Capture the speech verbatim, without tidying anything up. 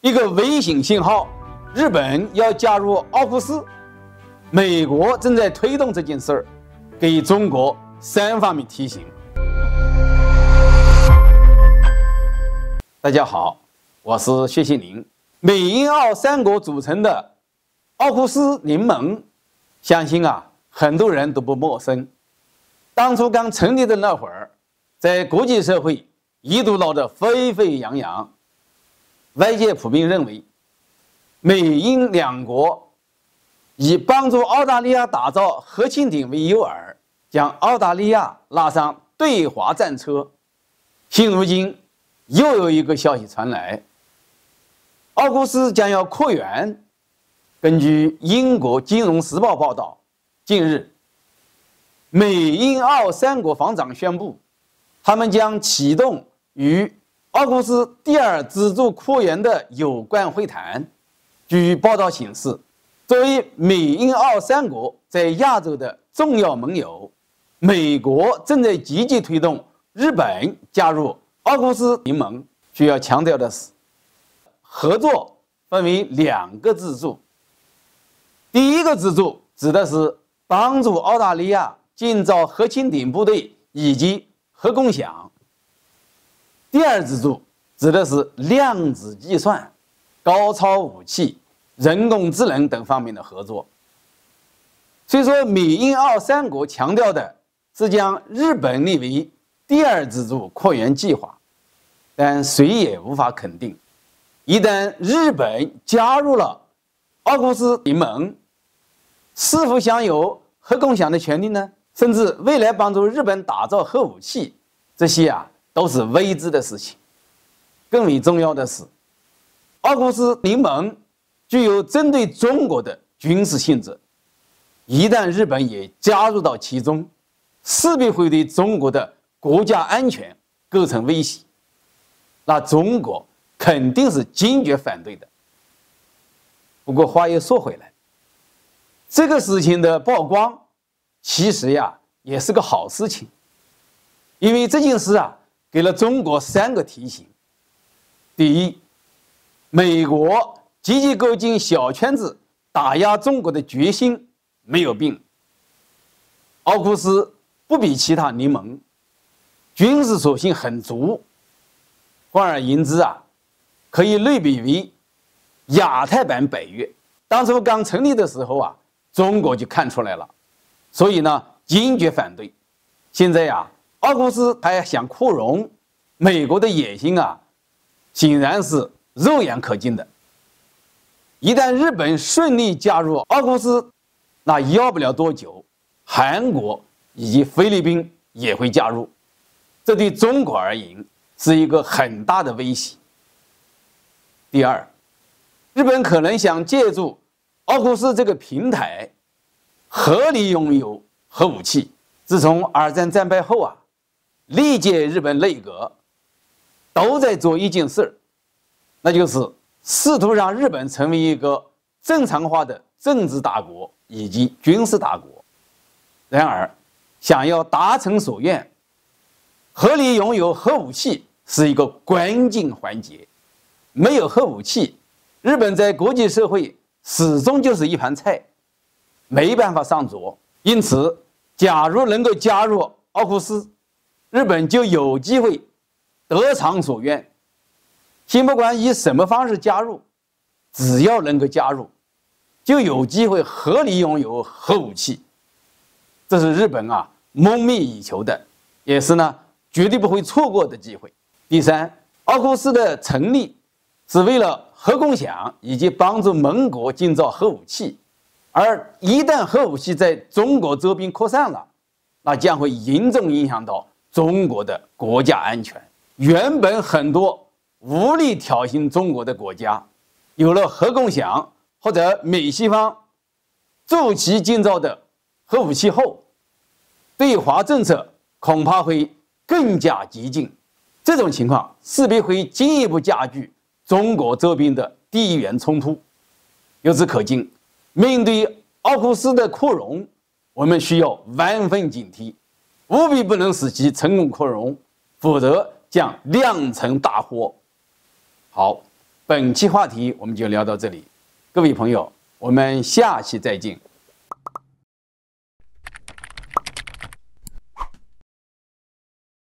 一个微信信号，日本要加入奥库斯，美国正在推动这件事儿，给中国三方面提醒。大家好，我是薛西林。美英澳三国组成的奥库斯联盟，相信啊很多人都不陌生。当初刚成立的那会儿，在国际社会一度闹得沸沸扬扬。外界普遍认为，美英两国以帮助澳大利亚打造核潜艇为诱饵，将澳大利亚拉上对华战车。现如今又有一个消息传来，奥库斯将要扩员。根据英国《金融时报》报道，近日美英澳三国防长宣布，他们将启动与奥库斯第二支柱扩员的有关会谈。据报道显示，作为美英澳三国在亚洲的重要盟友，美国正在积极推动日本加入奥库斯联盟。需要强调的是，合作分为两个支柱。第一个支柱指的是帮助澳大利亚建造核潜艇部队以及核共享。第二支柱指的是量子计算、高超武器、人工智能等方面的合作。虽说美英澳三国强调的是将日本列为第二支柱扩员计划，但谁也无法肯定，一旦日本加入了奥库斯联盟，是否享有核共享的权利呢？甚至未来帮助日本打造核武器，这些啊都是未知的事情。更为重要的是，奥库斯联盟具有针对中国的军事性质，一旦日本也加入到其中，势必会对中国的国家安全构成威胁，那中国肯定是坚决反对的。不过话又说回来，这个事情的曝光其实呀也是个好事情，因为这件事啊给了中国三个提醒。第一，美国积极构建小圈子打压中国的决心没有变。奥库斯不比其他联盟，军事属性很足，换而言之啊，可以类比为亚太版北约。当初刚成立的时候啊，中国就看出来了，所以呢坚决反对。现在呀、啊，奥库斯还想扩容，美国的野心啊显然是肉眼可见的。一旦日本顺利加入奥库斯，那要不了多久，韩国以及菲律宾也会加入，这对中国而言是一个很大的威胁。第二，日本可能想借助奥库斯这个平台，合理拥有核武器。自从二战战败后啊，历届日本内阁都在做一件事，那就是试图让日本成为一个正常化的政治大国以及军事大国。然而，想要达成所愿，合理拥有核武器是一个关键环节。没有核武器，日本在国际社会始终就是一盘菜，没办法上桌。因此，假如能够加入奥库斯，日本就有机会得偿所愿。先不管以什么方式加入，只要能够加入，就有机会合理拥有核武器。这是日本啊梦寐以求的，也是呢绝对不会错过的机会。第三，奥库斯的成立是为了核共享以及帮助盟国建造核武器，而一旦核武器在中国周边扩散了，那将会严重影响到中国的国家安全。原本很多无力挑衅中国的国家，有了核共享或者美西方助其建造的核武器后，对华政策恐怕会更加激进。这种情况势必会进一步加剧中国周边的地缘冲突。由此可见，面对奥库斯的扩容，我们需要万分警惕，务必不能使其成功扩容，否则将酿成大祸。好， 本期话题我们就聊到这里，各位朋友，我们下期再见。